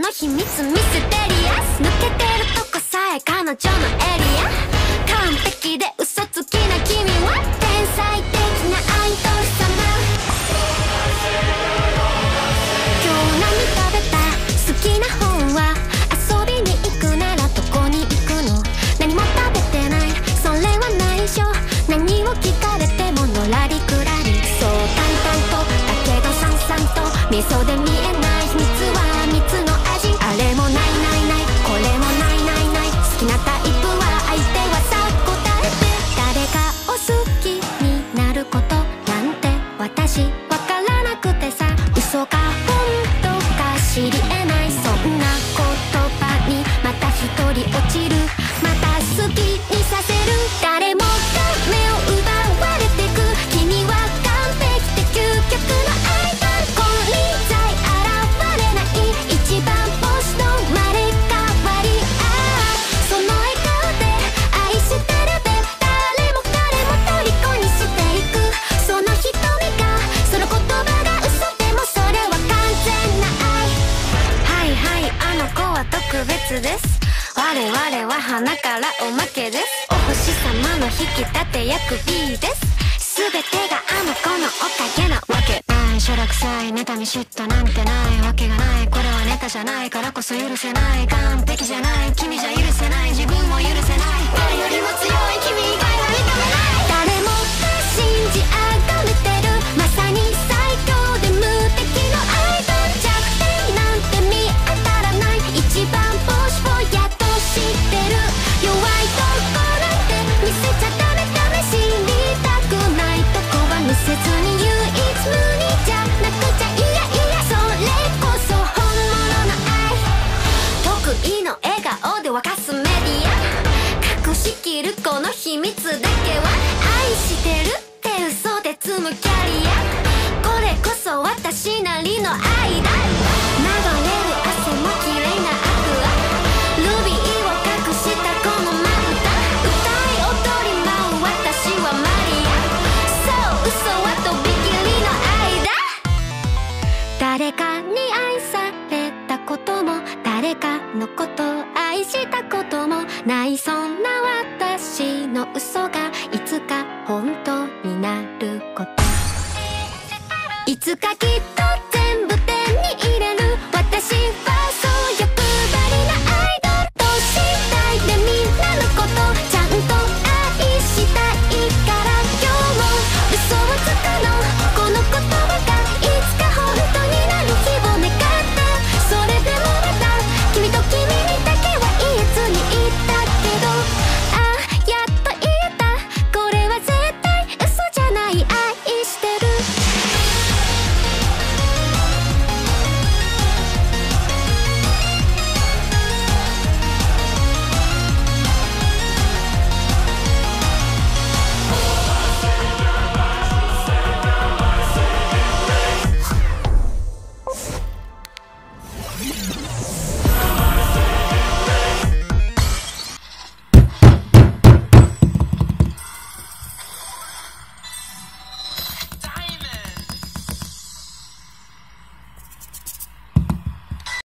の秘密ミステリアス、抜けてるとこさえ彼女のエリア、完璧で嘘つきな君は天才的なアイドル様。今日何食べた？好きな本は？遊びに行くならどこに行くの？何も食べてない、それは内緒。何を聞かれてものらりくらり、そう淡々とだけどさんさんと味噌で見えない秘密は蜜の味。あれもないないない、これもないないない、好きなタイプは相手はさ答えて。誰かを好きになることなんて私わからなくてさ、嘘か本当か知り得ない、そんな言葉にまた一人落ちる。また好きにさせる。誰もが目を奪われてく、君は完璧で究極のアイドル。金輪際現れない一番星の生まれ変わり。ああその笑顔で愛してるで誰も彼も虜にしていく。その瞳がその言葉が嘘でもそれは完全な愛。はいはい、あの子は特別です。我々は花からおまけです。お星様の引き立て役 B です。全てがあの子のおかげなわけない。しょらくさい妬み嫉妬なんてないわけがない。これはネタじゃないからこそ許せない。完璧じゃない君じゃ許せない、自分も許せない。誰よりも強い君以外は認めない。誰もが信じ崇めてる、まさに最強で無敵のアイドル。弱点なんて見当たらない、一番星をやっと知ってる。弱いとこなんて見せちゃダメダメ、知りたくないとこは見せずに唯一無二じゃなくちゃいやいや、それこそ本物の愛。得意の笑顔で沸かすメディア、隠しきるこの秘密だけは愛してるって嘘で積むキャリア。これこそ私なりの愛だ。流れる汗も綺麗なアクア、ルビーを隠したこのまぶた、歌い踊り舞う私はマリア。そう嘘はとびきりの愛だ。誰かに愛されたことも誰かのことを愛したこともない、そんな私の嘘がいつか本当になること、いつかきっと